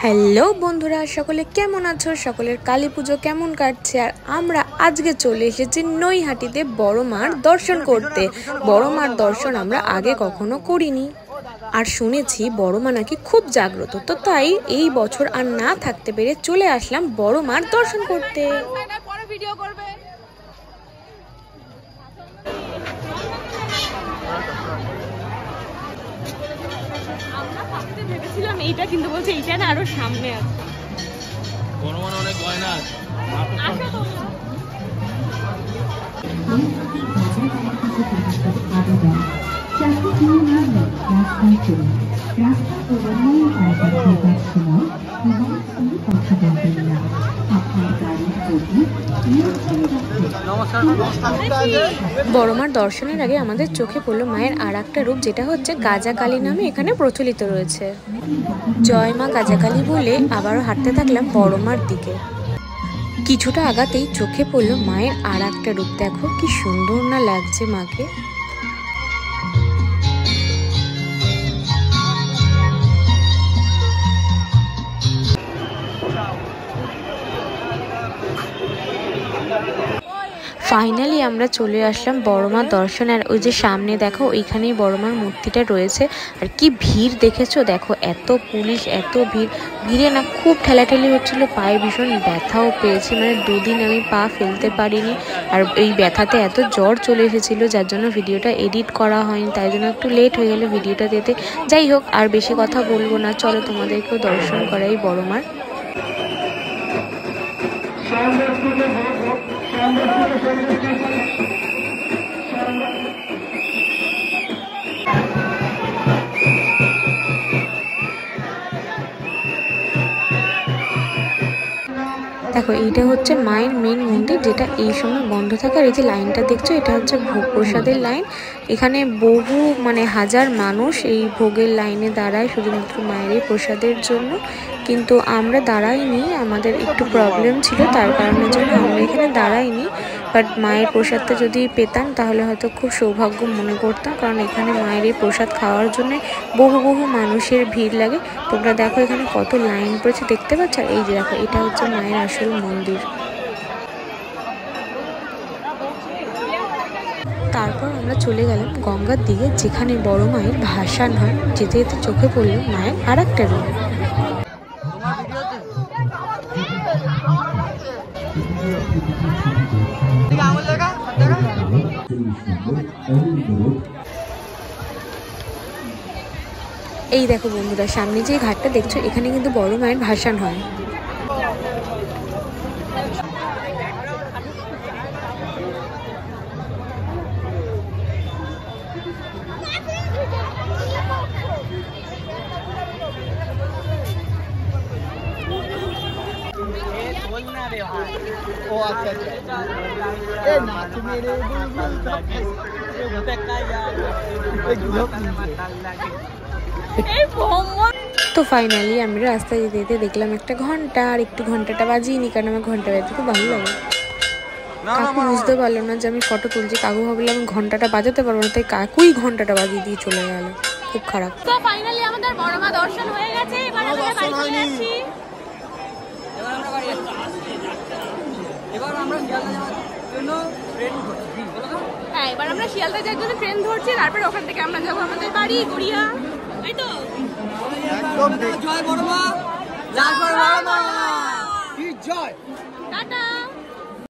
Hello বন্ধুরা, সকলে কেমন আছো? সকলের কালী পুজো কেমন কাটছে? আর আমরা আজকে চলে এসেছি নৈহাটিতে বড় মার দর্শন করতে। বড় মার দর্শন আমরা আগে কখনো করিনি, আর শুনেছি বড় মা নাকি খুব জাগ্রত। তো তাই এই বছর আর না থাকতে পেরে চলে আসলাম বড় মার দর্শন করতে। ভেবেছিলাম এইটা, কিন্তু বলছে এইটা না, আরো সামনে আছে। অনেক গয়না আছে। বড় মার দর্শনের আগে আমাদের চোখে পড়লো মায়ের আর একটা রূপ, যেটা হচ্ছে গাজাকালী নামে এখানে প্রচলিত রয়েছে। জয় মা গাজাকালী বলে আবারও হাঁটতে থাকলাম বড় মার দিকে। কিছুটা আগাতেই চোখে পড়লো মায়ের আর একটা রূপ। দেখো কি সুন্দর না লাগছে মাকে। ফাইনালি আমরা চলে আসলাম বড় মার দর্শন। আর ওই যে সামনে দেখো, ওইখানেই বড় মার মূর্তিটা রয়েছে। আর কি ভিড় দেখেছো, দেখো এত পুলিশ, এত ভিড়ে না খুব ঠেলাঠেলি হচ্ছিল। পায়ে ভীষণ ব্যথাও পেয়েছি, মানে দুদিন আমি পা ফেলতে পারিনি। আর এই ব্যথাতে এত জ্বর চলে এসেছিলো, যার জন্য ভিডিওটা এডিট করা হয়নি, তাই জন্য একটু লেট হয়ে গেলো ভিডিওটা দিতে। যাই হোক, আর বেশি কথা বলবো না, চলো তোমাদেরকেও দর্শন করাই বড় মার। দেখো এইটা হচ্ছে মায়ের মেন মন্দির, যেটা এই সময় বন্ধ থাকে। আর এই যে লাইনটা দেখছো, এটা হচ্ছে ভোগ প্রসাদের লাইন। এখানে বহু হাজার মানুষ এই ভোগের লাইনে দাঁড়ায় শুধুমাত্র মায়ের এই প্রসাদের জন্য। কিন্তু আমরা দাঁড়াইনি, আমাদের একটু প্রবলেম ছিল, তার কারণের জন্য আমরা এখানে দাঁড়াইনি। বাট মায়ের প্রসাদটা যদি পেতাম তাহলে হয়তো খুব সৌভাগ্য মনে করতাম, কারণ এখানে মায়ের এই প্রসাদ খাওয়ার জন্য বহু মানুষের ভিড় লাগে। তোমরা দেখো এখানে কত লাইন পড়েছে, দেখতে পাচ্ছ? আর এই যে দেখো, এটা হচ্ছে মায়ের আসল মন্দির। তারপর আমরা চলে গেলাম গঙ্গার দিকে, যেখানে বড় মায়ের ভাসান হয়। যেতে যেতে চোখে পড়ল মায়ের আর একটা রূপ। এই দেখো বন্ধুরা, সামনে যে ঘাটটা দেখছো, এখানে কিন্তু বড় মায়ের ভাসান হয়। তো ফাইনালি আমরা রাস্তায় যেতে যেতে দেখলাম একটা ঘন্টা। আর একটু ঘন্টাটা বাজিয়ে নি, কারণ আমার ঘন্টা বাজাতে খুব ভালো লাগে। কাকু বুঝতে পারলো না যে আমি ফটো তুলছি। কাকু ভাবলো আমি ঘন্টাটা বাজাতে পারবো না, তাই কাকুই ঘন্টাটা বাজিয়ে দিয়ে চলে গেল। খুব খারাপ। তো ফাইনালি আমাদের বড় মা দর্শন হয়ে গেছে। এবার আমরা বাড়ি চলে যাচ্ছি। এবার আমরা শিয়ালদা যাওয়ার জন্য ট্রেন ধরছি। তারপরে ওখান থেকে আমরা যাবো আমাদের বাড়ি গড়িয়া। তাই তো? জয় বড় মা, জয় বড় মা, কি জয়। টাটা।